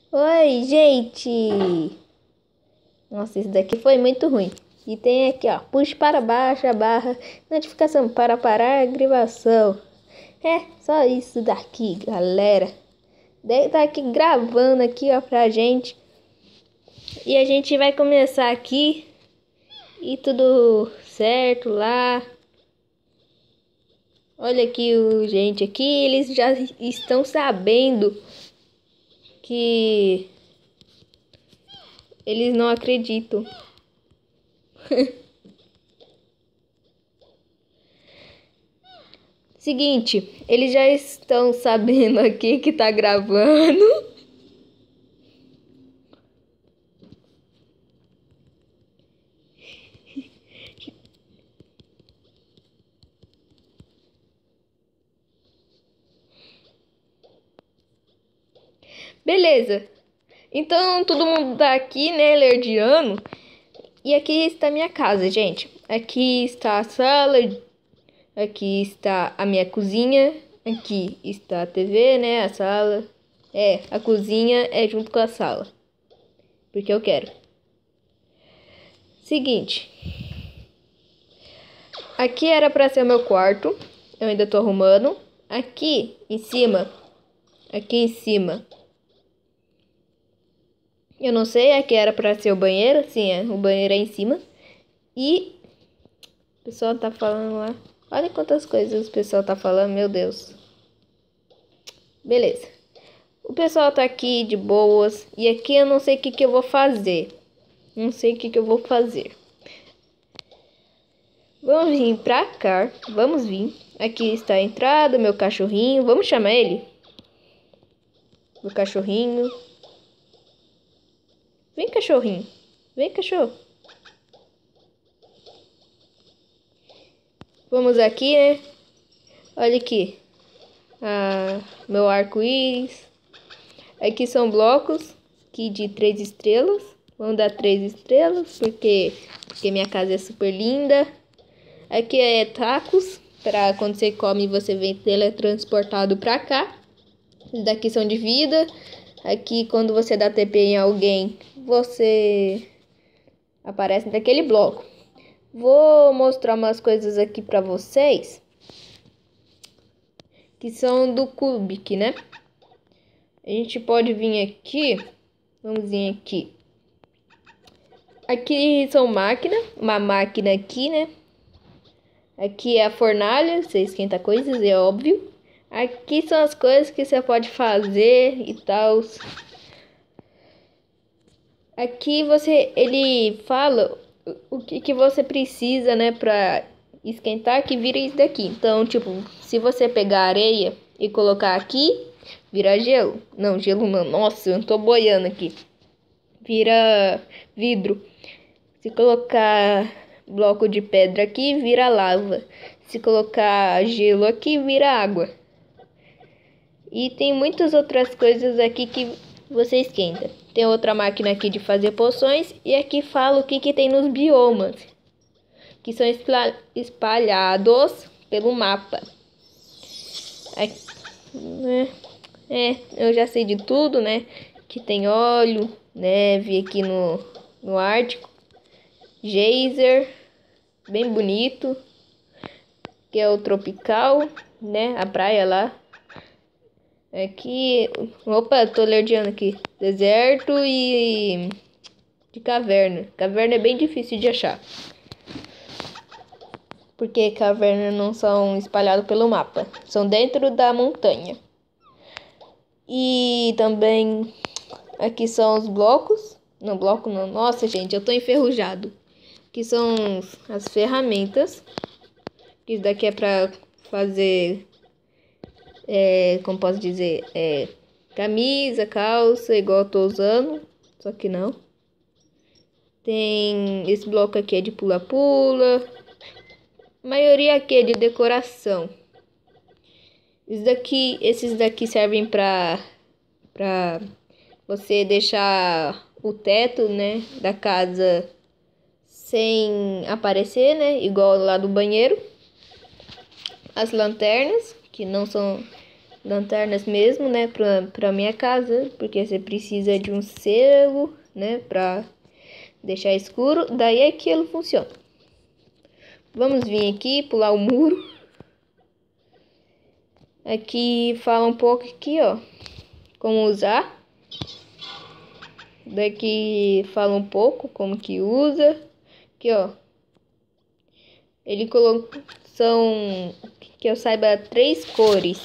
Oi, gente! Nossa, isso daqui foi muito ruim. E tem aqui, ó, puxe para baixo a barra, notificação para parar a gravação. É, só isso daqui, galera. Deve tá aqui gravando aqui, ó, pra gente. E a gente vai começar aqui. E tudo certo lá. Olha aqui o gente aqui, eles já estão sabendo que eles não acreditam. Seguinte, eles já estão sabendo aqui que tá gravando. Beleza. Então todo mundo tá aqui, né, lerdiano. E aqui está a minha casa, gente. Aqui está a sala. Aqui está a minha cozinha. Aqui está a TV, né, a sala. É, a cozinha é junto com a sala. Porque eu quero. Seguinte. Aqui era pra ser o meu quarto. Eu ainda tô arrumando. Aqui em cima. Eu não sei, aqui era pra ser o banheiro. Sim, o banheiro é em cima. E o pessoal tá falando lá. Olha quantas coisas o pessoal tá falando, meu Deus. Beleza. O pessoal tá aqui de boas. E aqui eu não sei o que eu vou fazer. Não sei o que eu vou fazer. Vamos vir pra cá. Vamos vir. Aqui está a entrada, meu cachorrinho. Vamos chamar ele? Meu cachorrinho. Vem, cachorrinho. Vem, cachorro. Vamos aqui, né? Olha aqui. Meu arco-íris. Aqui são blocos aqui de 3 estrelas. Vamos dar 3 estrelas, porque minha casa é super linda. Aqui é tacos, para quando você come você vem teletransportado para cá. Esses daqui são de vida. Aqui quando você dá TP em alguém, você aparece naquele bloco. Vou mostrar umas coisas aqui para vocês. Que são do Cubic, né? A gente pode vir aqui. Vamos vir aqui. Aqui são máquinas. Uma máquina aqui, né? Aqui é a fornalha. Você esquenta coisas, é óbvio. Aqui são as coisas que você pode fazer e tal. Aqui ele fala o que você precisa, né, pra esquentar, que vira isso daqui. Então, tipo, se você pegar areia e colocar aqui, vira gelo. Não, gelo não. Nossa, eu tô boiando aqui. Vira vidro. Se colocar bloco de pedra aqui, vira lava. Se colocar gelo aqui, vira água. E tem muitas outras coisas aqui que você esquenta. Tem outra máquina aqui de fazer poções. E aqui fala o que tem nos biomas. Que são espalhados pelo mapa. Eu já sei de tudo, né? Que tem óleo, neve aqui no Ártico. Geyser, bem bonito. Que é o tropical, né? A praia lá. Aqui, opa, tô lerdeando aqui. Deserto e de caverna. Caverna é bem difícil de achar. Porque cavernas não são espalhadas pelo mapa. São dentro da montanha. E também aqui são os blocos. Não, bloco não. Nossa, gente, eu tô enferrujado. Aqui são as ferramentas. Isso daqui é pra fazer... como posso dizer, camisa, calça, igual eu tô usando, só que não. Tem esse bloco aqui é de pula-pula. A maioria aqui é de decoração. Esses daqui servem pra você deixar o teto, né, da casa sem aparecer, né, igual lá do banheiro. As lanternas, que não lanternas mesmo, né, pra minha casa, porque você precisa de um selo, né, pra deixar escuro, daí aquilo funciona. Vamos vir aqui, pular o muro. Aqui fala um pouco aqui, ó, como usar. Daqui fala um pouco como que usa. Aqui, ó. Ele colocou, são, que eu saiba, 3 cores.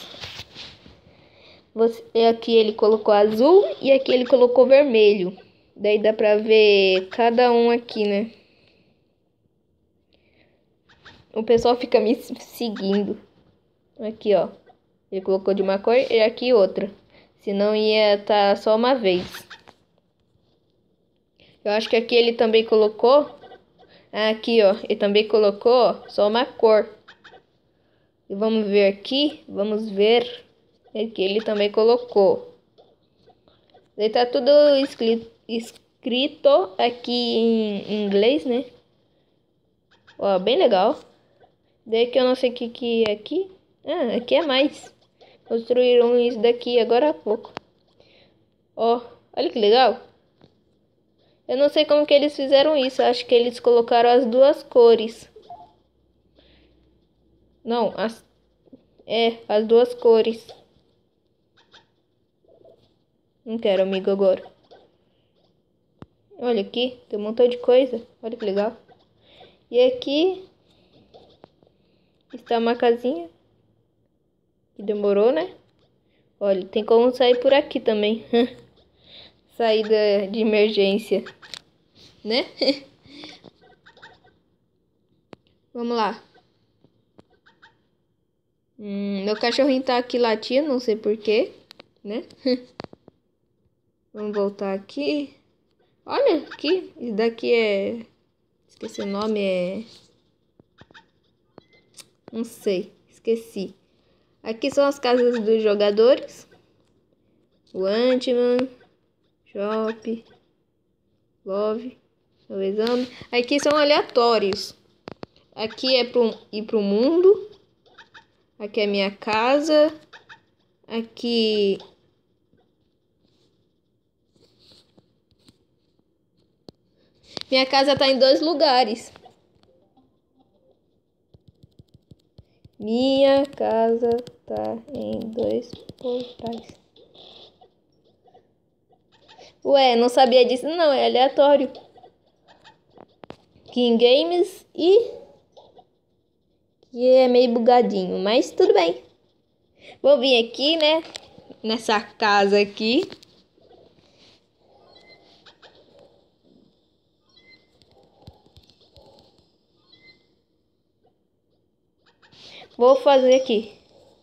Aqui ele colocou azul e aqui ele colocou vermelho. Daí dá pra ver cada um aqui, né? O pessoal fica me seguindo. Aqui, ó. Ele colocou de uma cor e aqui outra. Senão ia estar só uma vez. Eu acho que aqui ele também colocou. Aqui, ó. Ele também colocou só uma cor. E vamos ver aqui. Vamos ver. Aqui ele também colocou. Daí tá tudo escrito aqui em inglês, né? Ó, bem legal. Daí que eu não sei o que é aqui. Ah, aqui é mais. Construíram isso daqui agora há pouco. Ó, olha que legal. Eu não sei como que eles fizeram isso. Acho que eles colocaram as 2 cores. Não, as 2 cores. Não quero, amigo, agora. Olha aqui, tem um montão de coisa. Olha que legal. E aqui está uma casinha. Que demorou, né? Olha, tem como sair por aqui também. Saída de emergência, né? Vamos lá. Meu cachorrinho tá aqui latindo, não sei porquê, né? Vamos voltar aqui. Olha aqui, isso daqui é... Esqueci o nome, não sei, esqueci. Aqui são as casas dos jogadores. O Ant-Man, Shop, Love, o exame. Aqui são aleatórios. Aqui é ir pro mundo. Aqui é minha casa. Aqui... Minha casa tá em 2 lugares. Minha casa tá em 2 portais. Ué, não sabia disso? Não, é aleatório. King Games e é meio bugadinho, mas tudo bem. Vou vir aqui, né? Nessa casa aqui. Vou fazer aqui.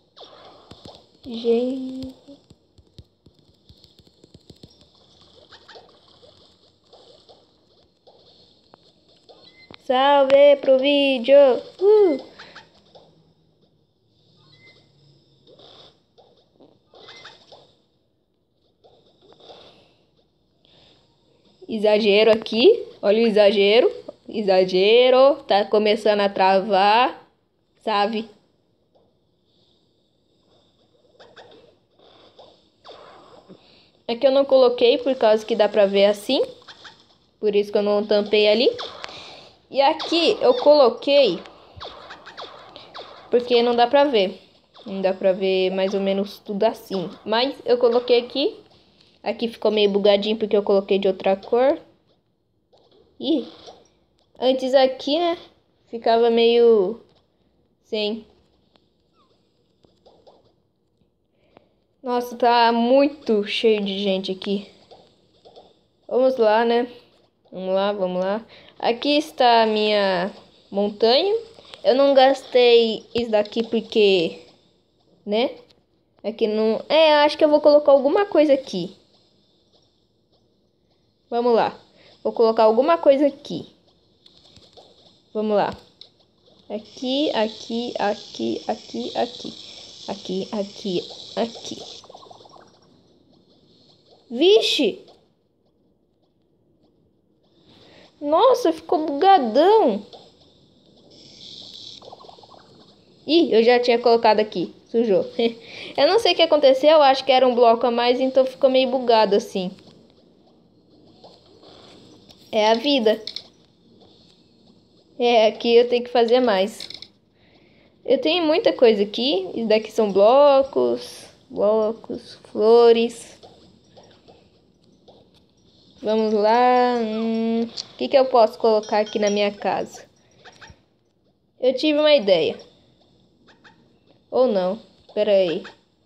Gente. Salve pro vídeo. Exagero aqui. Olha o exagero. Exagero. Tá começando a travar. Sabe? É que eu não coloquei por causa que dá pra ver assim. Por isso que eu não tampei ali. E aqui eu coloquei porque não dá pra ver. Não dá pra ver mais ou menos tudo assim. Mas eu coloquei aqui. Aqui ficou meio bugadinho porque eu coloquei de outra cor. E antes aqui, né? Ficava meio sem. Nossa, tá muito cheio de gente aqui. Vamos lá, né? Vamos lá, vamos lá. Aqui está a minha montanha. Eu não gastei isso daqui porque, né? Aqui não... acho que eu vou colocar alguma coisa aqui. Vamos lá. Vou colocar alguma coisa aqui. Vamos lá. Aqui, aqui, aqui, aqui, aqui. Aqui, aqui, aqui. Vixe! Nossa, ficou bugadão. Ih, eu já tinha colocado aqui. Sujou. Eu não sei o que aconteceu, eu acho que era um bloco a mais, então ficou meio bugado assim. É a vida. É, aqui eu tenho que fazer mais. Eu tenho muita coisa aqui. Isso daqui são blocos, flores. Vamos lá. O que eu posso colocar aqui na minha casa? Eu tive uma ideia. Ou não. Pera aí.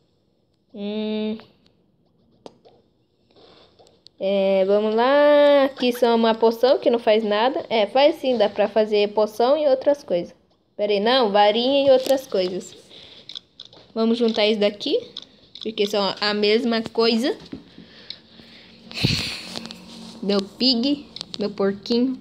Vamos lá. Aqui são uma poção que não faz nada. É, faz sim, dá pra fazer poção e outras coisas. Pera aí, não, varinha e outras coisas. Vamos juntar isso daqui, porque são a mesma coisa. Meu pig, meu porquinho.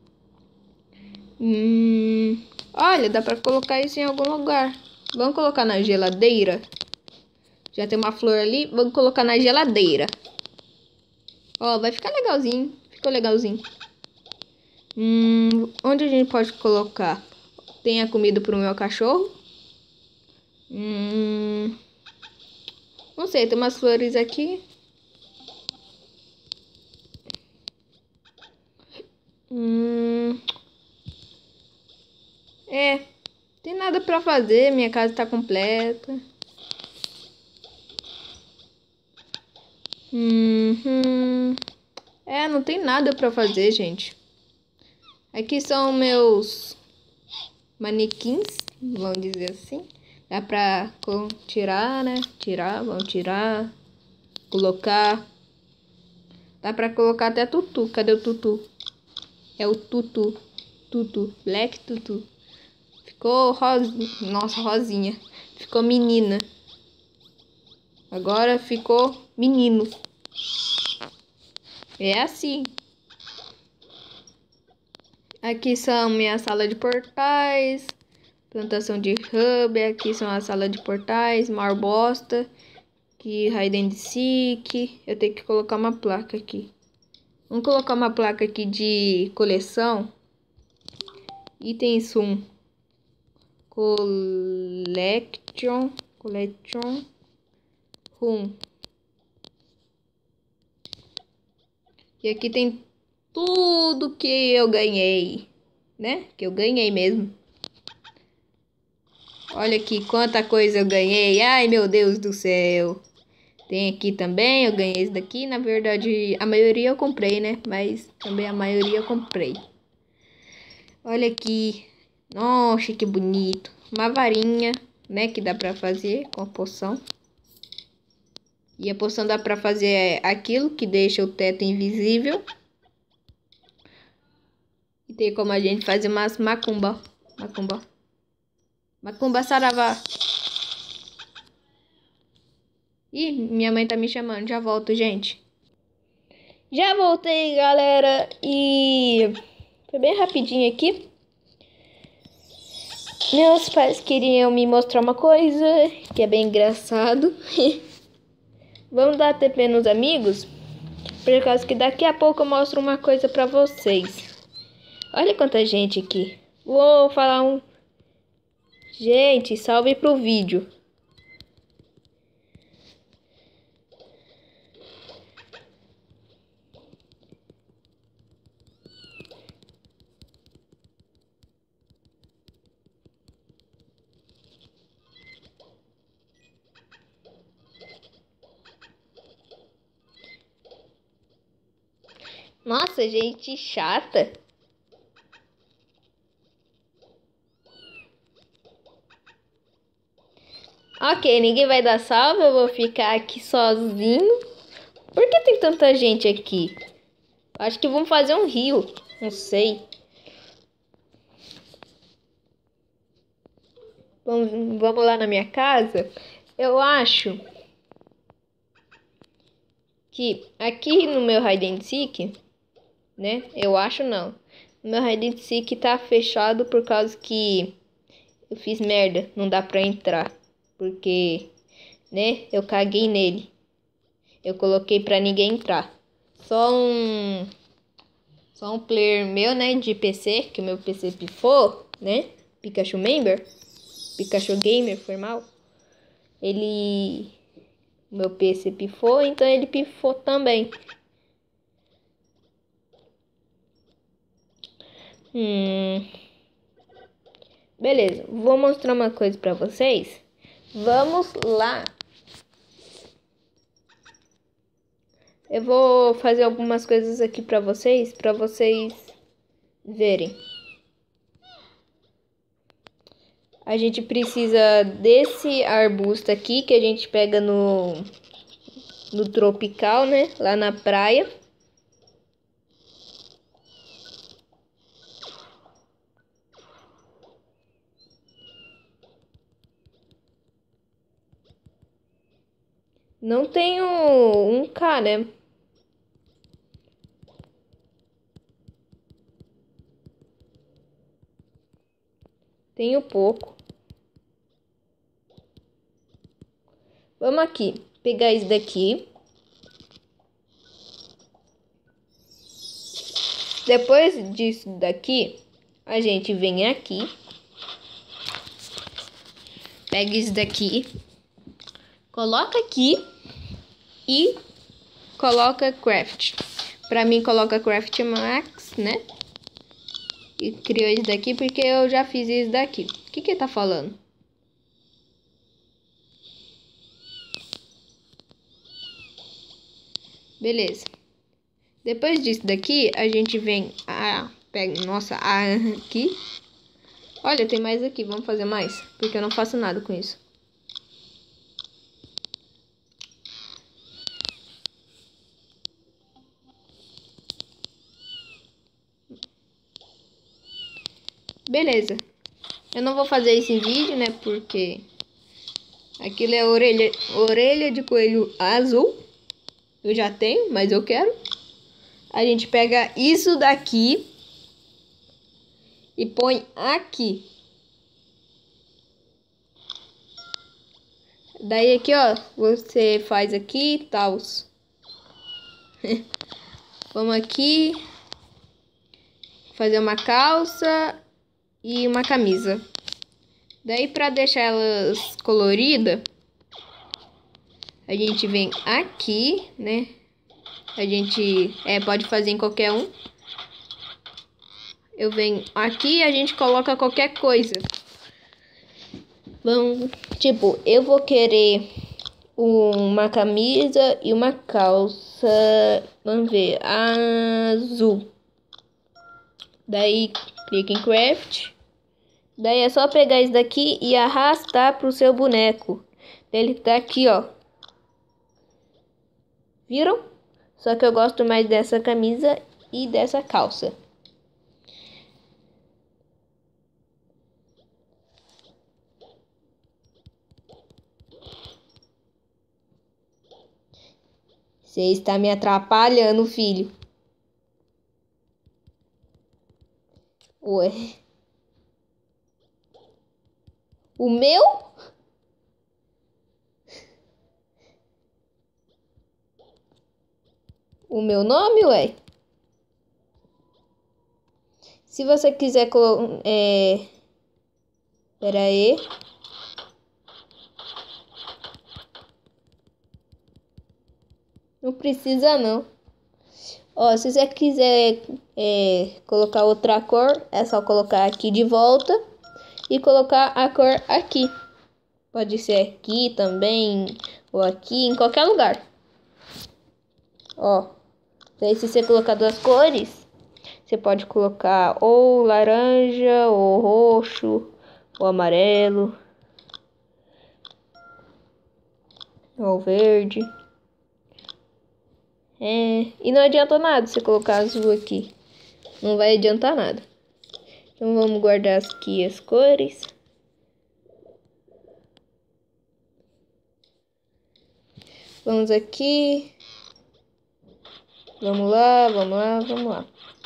Olha, dá pra colocar isso em algum lugar. Vamos colocar na geladeira. Já tem uma flor ali, vamos colocar na geladeira. Ó, vai ficar legalzinho. Ficou legalzinho. Onde a gente pode colocar? Tem a comida pro meu cachorro. Não sei, tem umas flores aqui. Tem nada pra fazer. Minha casa tá completa. Não tem nada pra fazer, gente. Aqui são meus manequins, vamos dizer assim. Dá pra tirar, né? Vamos tirar. Colocar. Dá pra colocar até tutu. Cadê o tutu? É o tutu. Tutu. Black tutu. Ficou rosinha. Nossa, rosinha. Ficou menina. Agora ficou menino. É assim. Aqui são minha sala de portais. Plantação de hub. Aqui são a sala de portais. Mar bosta. Aqui hide and seek. Eu tenho que colocar uma placa aqui. Vamos colocar uma placa aqui de coleção. Itens 1. Collection room. E aqui tem tudo que eu ganhei, né? Que eu ganhei mesmo. Olha aqui quanta coisa eu ganhei. Ai, meu Deus do céu. Tem aqui também, eu ganhei esse daqui. Na verdade, a maioria eu comprei, né? Mas também a maioria eu comprei. Olha aqui. Nossa, que bonito. Uma varinha, né? Que dá pra fazer com a poção. E a poção dá pra fazer aquilo que deixa o teto invisível. E tem como a gente fazer umas macumba. Macumba saravá. Ih, minha mãe tá me chamando. Já volto, gente. Já voltei, galera. E foi bem rapidinho aqui. Meus pais queriam me mostrar uma coisa que é bem engraçado. Vamos dar TP nos amigos? Por causa que daqui a pouco eu mostro uma coisa pra vocês. Olha quanta gente aqui. Vou falar um... Gente, salve pro vídeo. Nossa, gente chata. Ok, ninguém vai dar salve, eu vou ficar aqui sozinho. Por que tem tanta gente aqui? Acho que vamos fazer um rio, não sei. Vamos lá na minha casa. Eu acho que aqui no meu hide and seek, né? Eu acho não. O meu hide and seek tá fechado por causa que eu fiz merda. Não dá pra entrar. Porque, né? Eu caguei nele. Eu coloquei pra ninguém entrar. Só um player meu, né? De PC. Que o meu PC pifou, né? Pikachu Member. Pikachu Gamer, foi mal. ele... Meu PC pifou, então ele pifou também. Beleza, vou mostrar uma coisa pra vocês. Vamos lá. Eu vou fazer algumas coisas aqui pra vocês verem. A gente precisa desse arbusto aqui que a gente pega no tropical, né? Lá na praia. Não tenho um K, né? Tenho pouco. Vamos aqui, pegar isso daqui. Depois disso daqui, a gente vem aqui. Pega isso daqui. Coloca aqui. E coloca craft. Pra mim, coloca craft max, né? E criou isso daqui porque eu já fiz isso daqui. O que que ele tá falando? Beleza. Depois disso daqui, a gente vem... pega nossa aqui. Olha, tem mais aqui. Vamos fazer mais. Porque eu não faço nada com isso. Beleza. Eu não vou fazer isso em vídeo, né? Porque aquilo é orelha de coelho azul. Eu já tenho, mas eu quero. A gente pega isso daqui e põe aqui. Daí aqui, ó, você faz aqui e tal. Vamos aqui fazer uma calça e uma camisa. Daí para deixar elas coloridas, a gente vem aqui, né? A gente pode fazer em qualquer um. Eu venho aqui e a gente coloca qualquer coisa. Vamos, tipo, eu vou querer uma camisa e uma calça, vamos ver, azul. Daí clica em craft. Daí é só pegar isso daqui e arrastar pro seu boneco. Ele tá aqui, ó. Viram? Só que eu gosto mais dessa camisa e dessa calça. Você está me atrapalhando, filho. Ué. O meu? O meu nome, ué? Se você quiser... Pera aí. Não precisa, não. Ó, se você quiser colocar outra cor, é só colocar aqui de volta e colocar a cor aqui. Pode ser aqui também, ou aqui, em qualquer lugar. Ó, daí se você colocar duas cores, você pode colocar ou laranja, ou roxo, ou amarelo, ou verde. E não adianta nada você colocar azul aqui. Não vai adiantar nada. Então vamos guardar aqui as cores. Vamos aqui. Vamos lá, vamos lá, vamos lá.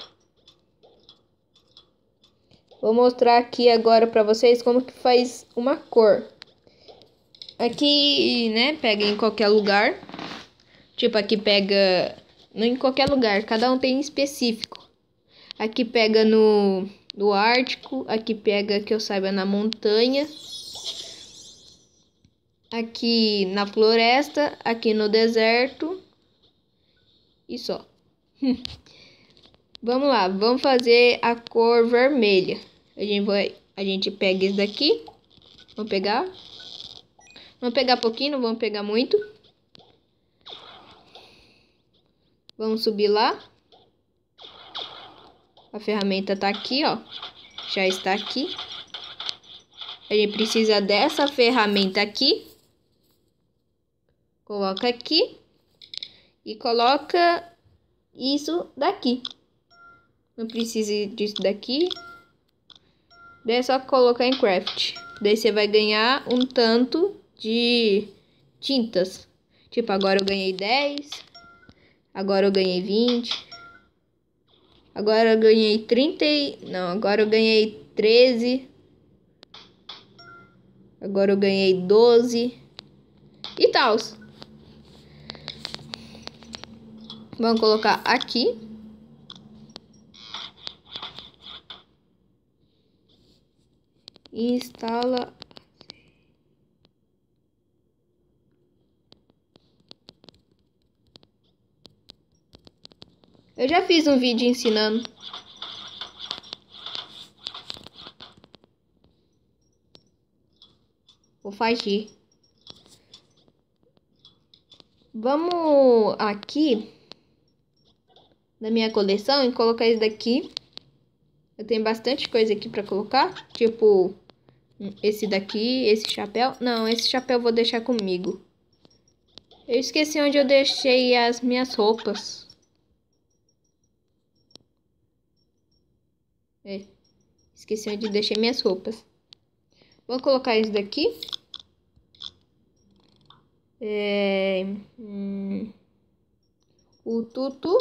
Vou mostrar aqui agora pra vocês como que faz uma cor. Aqui, né, pega em qualquer lugar. Tipo, aqui pega... Não em qualquer lugar, cada um tem específico. Aqui pega no Ártico. Aqui pega, que eu saiba, na montanha. aqui na floresta, aqui no deserto e só. Vamos lá, vamos fazer a cor vermelha. A gente pega esse daqui. Vamos pegar pouquinho, não vamos pegar muito. Vamos subir lá. A ferramenta tá aqui, ó. Já está aqui. A gente precisa dessa ferramenta aqui. Coloca aqui. E coloca isso daqui. Não precisa disso daqui. Daí é só colocar em craft. Daí você vai ganhar um tanto de tintas. Tipo, agora eu ganhei 10. Agora eu ganhei 20. Agora eu ganhei 30. Não, agora eu ganhei 13. Agora eu ganhei 12. E tal. Vamos colocar aqui. Instala. Eu já fiz um vídeo ensinando. Vou fazer. Vamos aqui na minha coleção e colocar isso daqui. Eu tenho bastante coisa aqui pra colocar. Tipo, esse daqui, esse chapéu. Não, esse chapéu eu vou deixar comigo. Eu esqueci onde eu deixei as minhas roupas. Esqueci onde deixei minhas roupas. Vou colocar isso daqui. O tutu.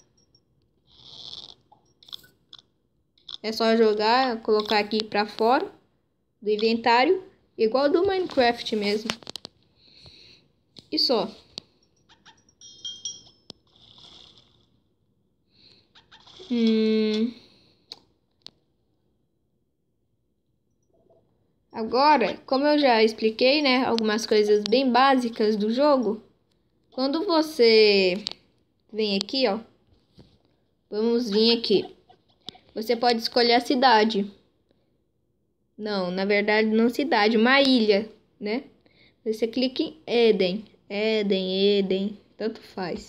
É só jogar, colocar aqui pra fora do inventário. Igual do Minecraft mesmo. E só. Agora, como eu já expliquei, né, algumas coisas bem básicas do jogo, quando você vem aqui, ó, vamos vir aqui, você pode escolher a cidade. Não, na verdade não cidade, uma ilha, né? Você clica em Eden, tanto faz.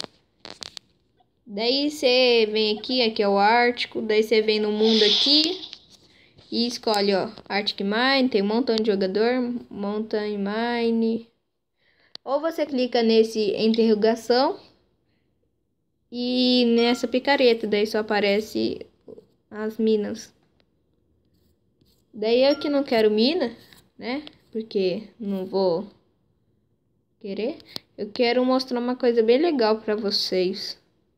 Daí você vem aqui, aqui é o Ártico, daí você vem no mundo aqui. E escolhe, ó, Arctic Mine, tem um montão de jogador, Mountain Mine. Ou você clica nesse interrogação e nessa picareta, daí só aparece as minas. Daí eu que não quero mina, né? Porque não vou querer. Eu quero mostrar uma coisa bem legal pra vocês.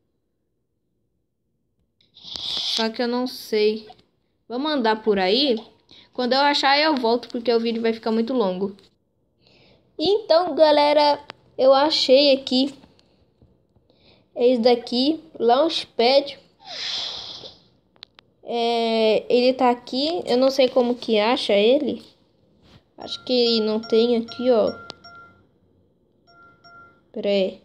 Só que eu não sei. Vamos andar por aí. Quando eu achar, eu volto, porque o vídeo vai ficar muito longo. Então, galera, eu achei aqui. Esse daqui, Launchpad. Ele tá aqui. Eu não sei como que acha ele. Acho que não tem aqui, ó. Pera aí.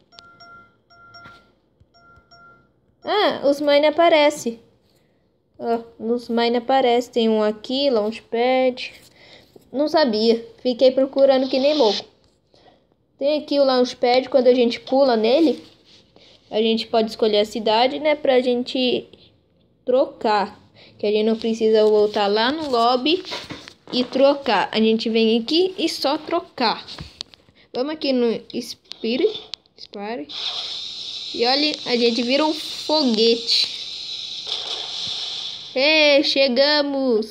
Ah, os mine aparecem. Ó, nos mine aparece. Tem um aqui, Launchpad. Não sabia. Fiquei procurando que nem louco. Tem aqui o Launchpad. Quando a gente pula nele, a gente pode escolher a cidade, né? Pra gente trocar. Que a gente não precisa voltar lá no lobby e trocar. A gente vem aqui e só trocar. Vamos aqui no Spirit. E olha, a gente vira um foguete. Chegamos!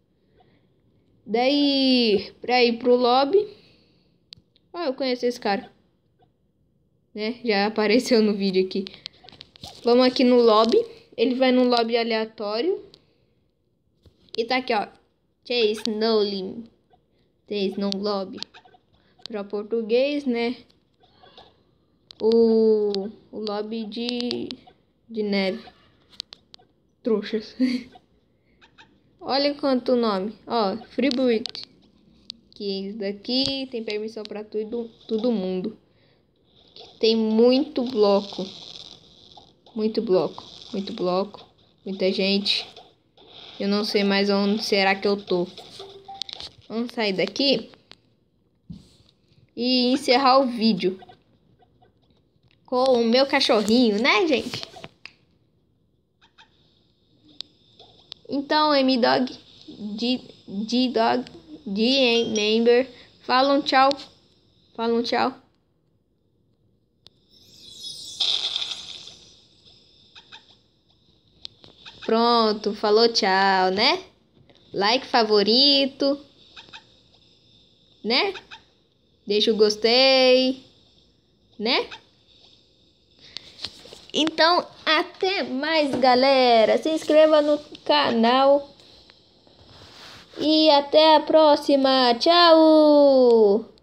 Daí, pra ir pro lobby. Ó, eu conheço esse cara. Né? Já apareceu no vídeo aqui. Vamos aqui no lobby. Ele vai no lobby aleatório. E tá aqui, ó. Chase no limit. Chase no lobby. Pra português, né? O lobby de neve. Trouxas. Olha quanto nome. Ó, Freebird. Que isso daqui tem permissão pra todo mundo. Tem muito bloco. Muito bloco. Muito bloco. Muita gente. Eu não sei mais onde será que eu tô. Vamos sair daqui. E encerrar o vídeo. Com o meu cachorrinho, né, gente? Então, M-Dog, D-Dog, D-Member, falam tchau. Falam tchau. Pronto, falou tchau, né? Like, favorito, né? Deixa o gostei, né? Então, até mais, galera. Se inscreva no canal. E até a próxima. Tchau!